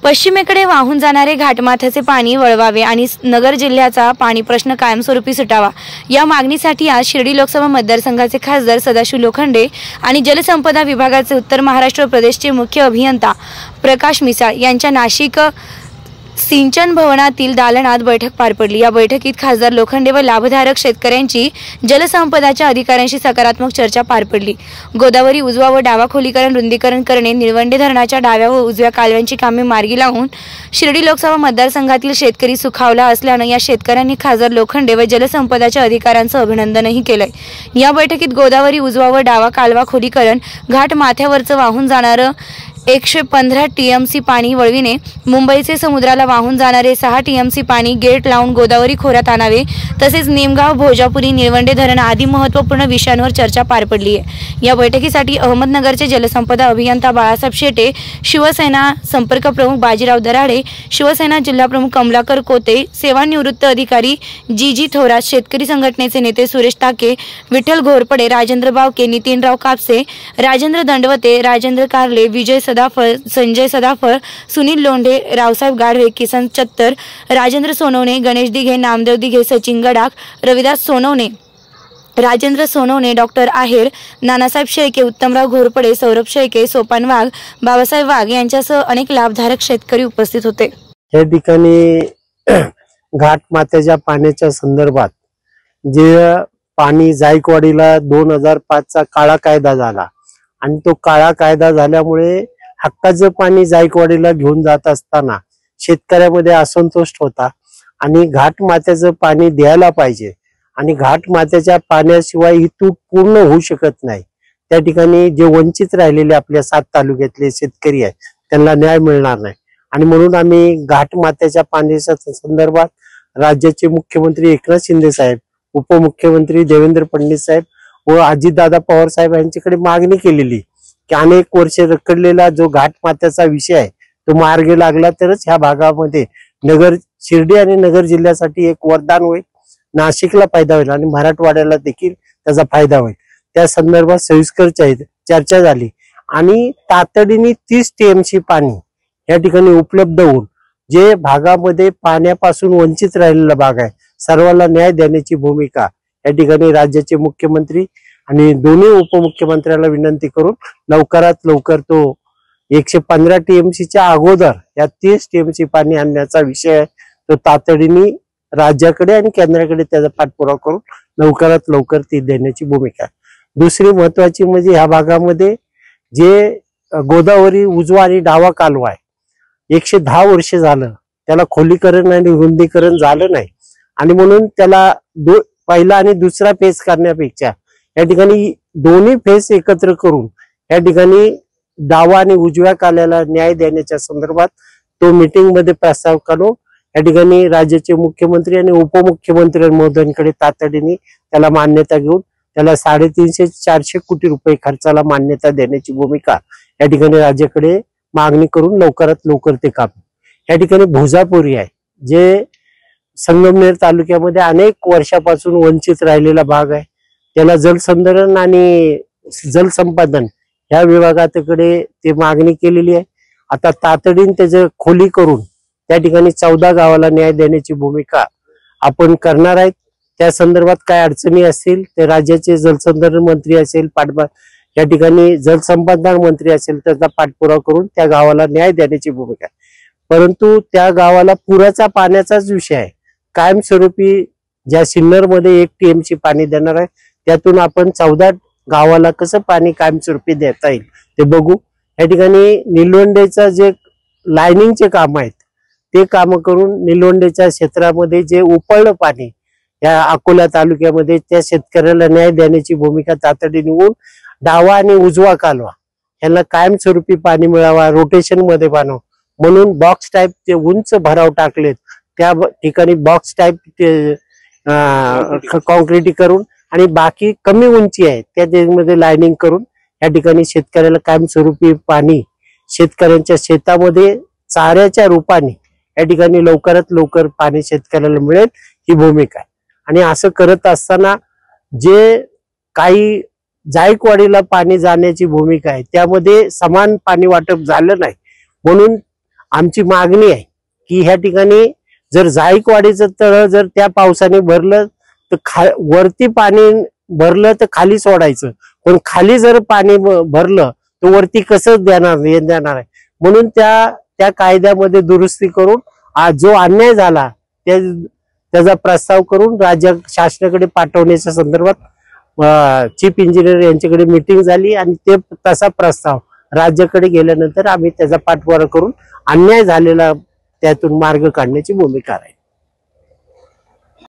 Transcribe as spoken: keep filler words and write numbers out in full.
पश्चिमेकडे वाहून जाणारे घाटमाथ्याचे पाणी वळवावे आणि नगर जिल्ह्याचा पाणी प्रश्न कायमस्वरूपी सुटावा या मागणीसाठी आज शिर्डी लोकसभा मतदारसंघाचे खासदार सदाशिव लोखंडे आणि जलसंपदा विभागाचे उत्तर महाराष्ट्र प्रदेशचे मुख्य अभियंता प्रकाश मिसाळ यांच्या नाशिक सिंचन भवनातील दालनात बैठक पार पडली। या बैठकीत खासदार लोखंडे व लाभधारक शेतकऱ्यांची जलसंपदाच्या अधिकाऱ्यांशी सकारात्मक चर्चा पार पडली। गोदावरी उजवा व डावा खोलीकरण रुंदीकरण करणे, निळवंडे धरणाच्या डाव्या व उजव्या कालव्यांची कामे मार्गी लावून शिर्डी लोकसभा मतदारसंघातील शेतकरी सुखावला असल्याने या शेतकऱ्यांनी खासदार लोखंडे व जलसंपदाच्या अधिकाऱ्यांचं अभिनंदनही केलंय। या बैठकीत गोदावरी उजवा व डावा कालवा खोलीकरण, घाट माथ्यावरचं वाहून जाणारं एकशे पंधरा टीएमसी पाणी वळविणे, मुंबईचे समुद्राला वाहून जाणारे सहा टीएमसी पाणी गेट लावून गोदावरी खोऱ्यात आणावे, तसेच निमगाव, भोजापुरी, निळवंडे धरण आदी महत्त्वपूर्ण विषयांवर चर्चा पार पडली आहे। या बैठकीसाठी अहमदनगरचे जलसंपदा अभियंता बाळासाहेब शेटे, शिवसेना संपर्क प्रमुख बाजीराव दराडे, शिवसेना जिल्हा प्रमुख कमलाकर कोते, सेवानिवृत्त अधिकारी जी जी थोरात, शेतकरी संघटनेचे नेते सुरेश टाके, विठ्ठल घोरपडे, राजेंद्र बावके, नितीनराव कापसे, राजेंद्र दंडवते, राजेंद्र कारले, विजय सदाफळ, संजय सदाफळ, सुनील लोंढे, रावसाहेब गाढवे, किसन चत्तर, राजेंद्र सोनवणे, गणेश दिघे, नामदेव दिघे, सचिन गडाख, रविदास सोनवणे, राजेंद्र सोनवणे, डॉक्टर आहेर, नानासाहेब शेळके, उत्तमराव घोरपडे, सौरभ शेळके, सोपान वाघ, बाबासाहेब वाघ यांच्यासह अनेक लाभधारक शेतकरी उपस्थित होते। या ठिकाणी घाट माथ्याच्या पाण्याच्या संदर्भात जे पाणी जायकवाडीला दोन हजार पाच चा काळा कायदा झाला आणि तो काळा कायदा झाल्यामुळे हक्काचं पाणी जायकवाडीला घेऊन जात असताना शेतकऱ्यामध्ये असंतोष होता आणि घाट माथ्याचं पाणी द्यायला पाहिजे आणि घाट माथ्याच्या पाण्याशिवाय ही तूट पूर्ण होऊ शकत नाही। त्या ठिकाणी जे वंचित राहिलेले आपल्या सात तालुक्यातले शेतकरी आहेत त्यांना न्याय मिळणार नाही आणि म्हणून आम्ही घाट माथ्याच्या पाण्याच्या संदर्भात राज्याचे मुख्यमंत्री एकनाथ शिंदे साहेब, उपमुख्यमंत्री देवेंद्र फडणवीस साहेब व अजितदादा पवार साहेब यांच्याकडे मागणी केलेली की अनेक वर्ष रखडलेला जो घाट माथ्याचा विषय आहे तो मार्गी लागला तरच ह्या भागामध्ये नगर शिर्डी आणि नगर जिल्ह्यासाठी एक वरदान होईल, नाशिकला फायदा होईल आणि मराठवाड्याला देखील त्याचा फायदा होईल। त्या संदर्भात सविस्तर चर्चा झाली आणि तातडीने तीस टीएमसी पाणी या ठिकाणी उपलब्ध होऊन जे भागामध्ये पाण्यापासून वंचित राहिलेला भाग आहे सर्वांना न्याय देण्याची भूमिका या ठिकाणी राज्याचे मुख्यमंत्री आणि दोन्ही उपमुख्यमंत्र्यांना विनंती करून लवकरात लवकर तो एकशे पंधरा टीएमसीच्या अगोदर या तीस टीएमसी पाणी आणण्याचा विषय आहे तो तातडीने राज्याकडे आणि केंद्राकडे त्याचा पाठपुरावा करून लवकरात लवकर ती देण्याची भूमिका आहे। दुसरी महत्वाची म्हणजे ह्या भागामध्ये जे गोदावरी उजवा आणि डावा कालवा आहे एकशे दहा वर्ष झालं त्याला खोलीकरण आणि रुंदीकरण झालं नाही आणि म्हणून त्याला दो पहिला आणि दुसरा फेज करण्यापेक्षा या ठिकाणी दोन्ही फेज एकत्र करून या ठिकाणी डावा आणि उजव्या काल्याला न्याय देण्याच्या संदर्भात तो मीटिंग मध्ये प्रस्ताव काढून या ठिकाणी राज्याचे मुख्यमंत्री आणि उपमुख्यमंत्री महोदयांकडे तातडीने त्याला मान्यता घेऊन त्याला साडेतीनशे चारशे कोटी रुपये खर्चाला मान्यता देण्याची भूमिका या ठिकाणी राज्याकडे मागणी करून लवकरात लवकर ते काम। या ठिकाणी भोजापुरी आहे जे संगमनेर तालुक्यामध्ये अनेक वर्षापासून वंचित राहिलेला भाग आहे, त्याला जलसंधारण आणि जलसंपादन या विभागाकडे ते मागणी केलेली आहे। आता तातडीने त्याचं खोली करून त्या ठिकाणी चौदा गावाला न्याय देण्याची भूमिका आपण करणार आहेत। त्या संदर्भात काय अडचणी असतील ते राज्याचे जलसंधारण मंत्री असेल, पाठबा या ठिकाणी जलसंपादन मंत्री असेल त्याचा पाठपुरावा करून त्या गावाला न्याय देण्याची भूमिका आहे। परंतु त्या गावाला पुराचा पाण्याचाच विषय आहे, कायमस्वरूपी ज्या सिन्नर मध्ये एक टीएमसी पाणी देणार आहे त्यातून आपण चौदा गावाला कसं पाणी कायमस्वरूपी देता येईल ते बघू। या ठिकाणी निलवंडेचा जे लायनिंगचे काम आहेत ते काम करून निलवंडेच्या क्षेत्रामध्ये जे उपळलं पाणी या अकोला तालुक्यामध्ये त्या शेतकऱ्याला न्याय देण्याची भूमिका तातडीने होऊन डावा आणि उजवा कालवा यांना कायमस्वरूपी पाणी मिळावा, रोटेशन मध्ये बांधव म्हणून बॉक्स टाईप ते उंच भराव टाकलेत त्या ठिकाणी बॉक्स टाईप कॉन्क्रीटी करून आणि बाकी कमी उंची आहे त्यामध्ये लायनिंग करून या ठिकाणी शेतकऱ्याला कायमस्वरूपी पाणी शेतकऱ्यांच्या शेतामध्ये चाऱ्याच्या रूपाने या ठिकाणी लवकरात लवकर पाणी शेतकऱ्याला मिळेल ही भूमिका आहे। आणि असं करत असताना जे काही जायकवाडीला पाणी जाण्याची भूमिका आहे त्यामध्ये समान पाणी वाटप झालं नाही म्हणून आमची मागणी आहे की ह्या ठिकाणी जर जायकवाडीचं तळ जर त्या पावसाने भरलं तर खा वरती पाणी भरलं तर खाली सोडायचं, पण खाली जर पाणी भरलं तर वरती कसं देणार देणार आहे. म्हणून त्या त्या कायद्यामध्ये दुरुस्ती करून आज जो अन्याय झाला त्या त्याचा प्रस्ताव करून राज्य शासनाकडे पाठवण्याच्या संदर्भात चीफ इंजिनियर यांच्याकडे मीटिंग झाली आणि ते तसा प्रस्ताव राज्याकडे गेल्यानंतर आम्ही त्याचा पाठपुरावा करून अन्याय झालेला त्यातून मार्ग काढण्याची भूमिका आहे.